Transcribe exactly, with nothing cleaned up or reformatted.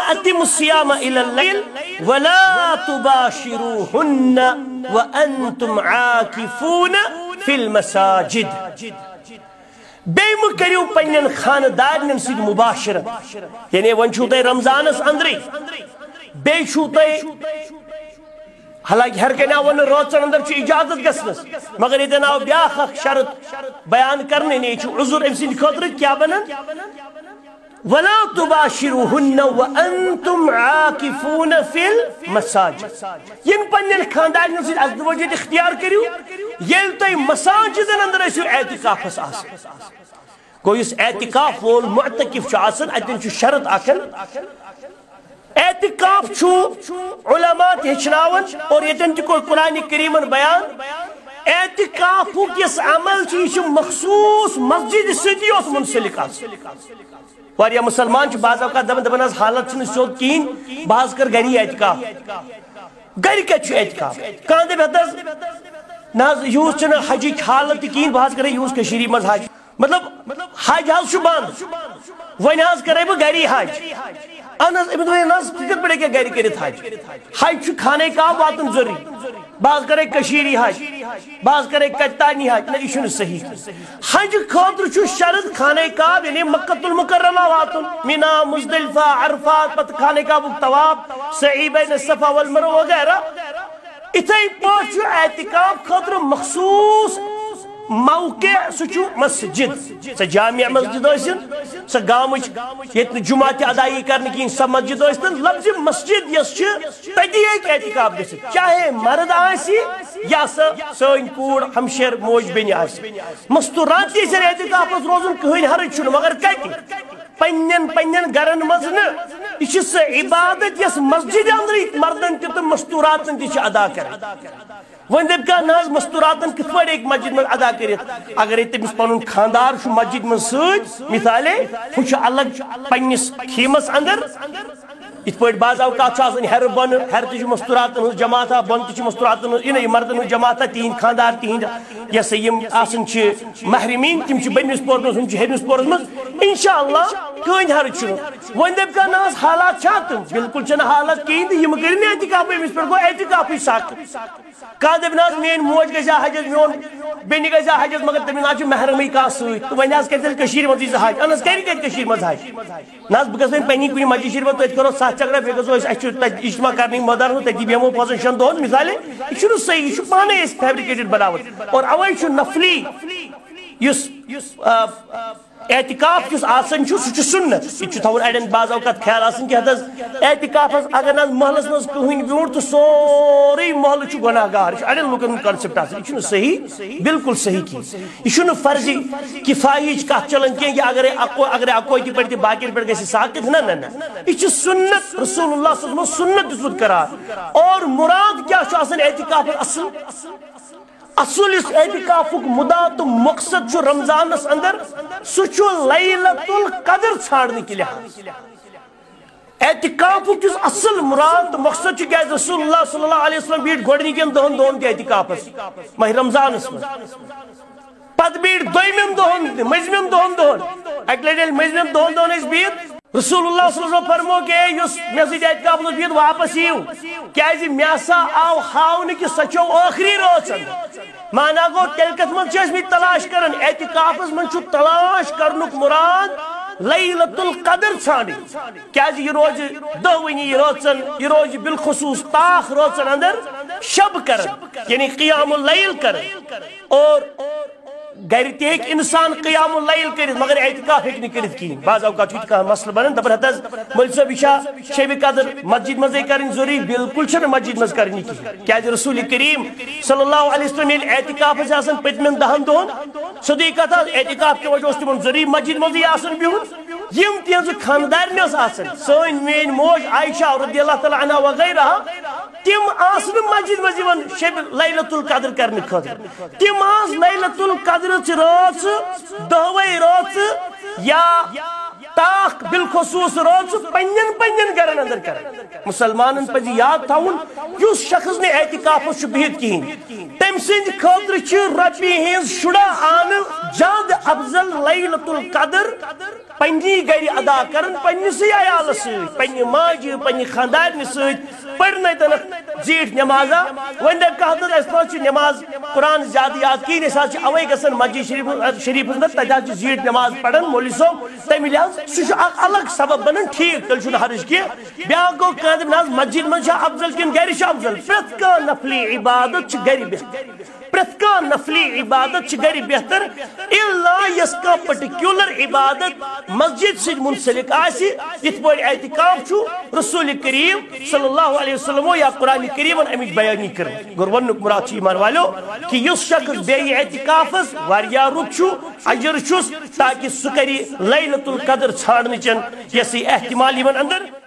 أتموا الصيام إلى الليل ولا تباشروهن وأنتم عاكفون في المساجد. بیم کریو پنن خاندارن سید مباشرت یعنی ون چھو تہ رمضانس اندری بی چھو تہ حالانکہ ہر کنا ون روزن اندر چھ اجازت گسنس مگر یہ ناو بیاخ شرط بیان کرنے نے چھ عذر ام سند خاطر کیا بنن ولا تباشروهن وانتم عاكفون في المساجد ین پنن خاندارن سید ازدواج اختیار کریو یل تہ مساجدن اندر اسو اعتکاف اس گو اس اعتکاف وول معتکف چھ آسن اتن چھ شرط آکن اعتکاف چھ علماء ہچناون اور یتن تہ کو قرآن کریم بیان اعتکاف کس عمل چھ مخصوص مسجد ستی اس منسلک آس واریا مسلمان چھ بعض اوقات دپان دپان حالت چھ سیود کین بعض کر گری اعتکاف گر کت چھ اعتکاف کان دپ ہتس ناز یوز چھ حج حالت کین بعض کرے یوز کشیری مز حج مطلب حج حال چھ بند ون حظ کرے بہ گری حج اہن حظ ناز کت پڑے کہ گری کرت حج حج چھ خانہ کعبہ واتن ضروری بعض کرے کشیری حج بعض کرے کتانی حج نہ یہ صحیح حج خاطر چھ شرط خانہ کعبہ یعنی مکۃ المکرمہ واتن مینا مزدلفہ عرفات پت خانہ کعبہ طواف سعی بین الصفا والمروہ وغیرہ اتھے پاس اعتکاف خاطر مخصوص موقع سچو مسجد سا جامع مسجد ٲسِن سا گامٕچ ییٚتہِ نہٕ جمعہ تہِ ادایی کرنہٕ کِہیٖنۍ سا مسجد ٲسۍتن لفظ مسجد یۄس چھِ تتی ہیٚکہِ اعتکاف گٔژھِتھ چاہے مرد آسہِ یا سا سٲنۍ کوٗر ہمشیر موج بیٚنہِ آسہِ مستورات تہِ ٲسِن اعتکافس روزُن کٕہٕنۍ حرج چھُنہٕ مگر کتہِ پنن پنن گرن مز نا یہ سہ عبادت یس مسجد اندر مردن تہ مستوراتن تہ ادا کر ون دپ کہ ناز مستوراتن کت پہ ایک مسجد میں ادا کرت اگر تمس پن خاندار مسجد من ست مثالے وہ الگ پنس خیمس اندر ات پہ بعض اوقات ہر بن ہر تہ مستوراتن ہز جماعت بن تہ مستوراتن یہ مردن ہز جماعت تہند خاندار تہند یہ سا یم آسن محرمین تم بنمس پورس ہم ہرمس پورس من انشاء اللہ کہین حرج چھ ون دپ کہ ناز حالات چھا تم بالکل چھ حالات کہین تو یم کر اعتکاف امس پہ گو اعتکاف ساک کان دپ ناز مین موج گژھا حجس میون بیٚنہِ گژھا حجس مگر تمس نا چھ محرمٕے کانٛہہ سۭتۍ تہٕ وۄنۍ حظ کر تیٚلہِ کٔشیٖرِ منٛزٕے ژٕ حج اہن حظ کر کتہِ کٔشیٖرِ منٛز حج نہ حظ بہٕ گژھٕ وۄنۍ پننہِ کُنہِ مسجد شریٖفس تتہِ کرو ستھ چکرا بیٚیہِ گژھو أسۍ اَسہِ چھُ تتہِ اجتماع کرنٕکۍ مٲدان منٛز تتی بیٚہمو پانٛژن شٮ۪ن دۄہن مثالے یہِ چھُنہٕ صحیح یہِ چھُ پانے أسۍ فیبرِکیٹڈ بناوان اور اوے چھُ نفلی یُس اعتکاف کس آسن چھُ سُہ چھُ سنت یہ چھُ تھاوُن اڑین بعض اوقات خیال آسان کہ حضرت اعتکافس اگر نہ محلس مز کہین بیوٗٹھ تو سورُے محلہٕ چھُ گۄناہ گار یہ اڑین لُکن ہُنٛد کنسپٹ آسان یہ چھُنہٕ صحیح بالکل صحیح کینٛہہ یہ چھُنہٕ فرض کفایِچ کتھ چلان کینٛہہ کہ اگر اکو اگر اکوے تہِ پڑِ تہِ باقین پٮ۪ٹھ گژھِ ساقط نہ نہ نہ یہ چھُ سنت رسول اللہ صلی اللہ علیہ وسلم سنت دِژمُت قرار اور مراد کیاہ چھُ آسان اعتکافس اصل اصل اس اعتکافک مدعا تو مقصد چھُ رمضانس اندر سُہ چھُ لیلۃ القدر ژھانڈنہٕ کہِ لحاظ اعتکافک یُس اصل مراد تو مقصد چھُ کیازِ رسول اللہ صلی اللہ علیہ وسلم بیٖٹھ گۄڈنِکٮ۪ن دہن دۄہن تہِ اعتکافس ماہ رمضانس منٛز پتہٕ بیٖٹھ دوٚیمٮ۪ن دۄہن تہِ مٔنٛزمٮ۪ن دۄن دۄہن اکہِ لٹہِ ییٚلہِ مٔنٛزمٮ۪ن دۄن دۄہن ٲسۍ بِہِتھ رسول اللہ صلی اللہ علیہ وسلم فرمو کہ یس مے سۭتۍ اعتکاف منٛز بِہِتھ واپس یِیِو کیازِ مےٚ ہسا آو ہاونہٕ کہِ سۄ چھو ٲخری رٲژن مانا گو تیٚلہِ کتھ منٛز چھِ ٲسۍ مٕتۍ تلاش کران اعتکافس منٛز چھُ تلاش کرنُک مراد لیلۃ القدر ژھانڈٕنۍ کیازِ یہِ روزِ دٔہوٕنی رٲژن یہِ روزِ بالخصوٗص تاخ رٲژن اندر شب کران یعنی قیام اللیل کران اور گر تہ ہیٚکہِ انسان قیام اللیل کٔرِتھ مگر اعتکاف ہیٚکہِ نہٕ کٔرِتھ کِہیٖنۍ بعض اوقات چھُ کانٛہہ مسلہٕ بنان دپان ہت حظ مولوی صٲب یہِ چھا شبِ قدر مسجد منٛزٕے کرٕنۍ ضروٗری بالکل چھنہٕ مسجد منٛز کرٕنۍ یہِ کِہیٖنۍ کیازِ رسول کریم صلی اللہ علیہ وسلم ییٚلہِ اعتکاف ٲسۍ آسان پٔتمٮ۪ن دہن دۄہن سیٚودُے کتھ حظ اعتکاف کہِ وجہ اوس تِمن ضروٗری مسجد منٛزٕے آسان بِہُن یم تہنٛزٕ خاندارنہِ ٲس آسان سٲنۍ میٲنۍ موج عائشہ رضی اللہ تعالیٰ عنہا وغیرہ تم آس نہٕ مسجد منٛز یِوان شب لیلۃ القدر کرنہٕ خٲطرٕ تم آس لیلۃ القدر چہِ رٲژ دہوے رٲژ یا طاق بالخصوص روز پنن پنن گرن اندر کر مسلمانن پہ یاد تھاون اس شخص نے اعتکاف بہت کہین تم سند خاطر چھ ربی ہز شڑا آن زیادہ افضل لیلۃ القدر پنی گری ادا کرن پنسی عیال ست پنہ ماجہ پنہ خاندارن ست پڑھنے تنک زیٹھ نمازا ون کہ اس پہ نماز قرآن زیادہ یاد کہین اس اوے گھن مسجد شریف شریف اندر تتہ زیٹھ نماز پڑھن مولوی صاحب تمہ لحاظ سہ الگ سبب بنان ٹھیک تیل چھ حرج کی بیا گو قدم ناز مسجد من افضل کن گھر افضل پرت کان نفلی عبادت گھر بہتر پرت کان نفلی عبادت گھر بہتر الا یس کا پرٹیکولر عبادت مسجد سے منسلک آسی یت پہ اعتکاف چھ رسول کریم صلی اللہ علیہ وسلم یا قرآن کریم امیک بیانی کر گر ونک مراد ایمان والو کہ اس شخص بے اعتکافس واریاہ رت چھ اجر چھس تاکہ سہ کری لیلۃ القدر ژھانڈنچن یسی احتمال یمن اندر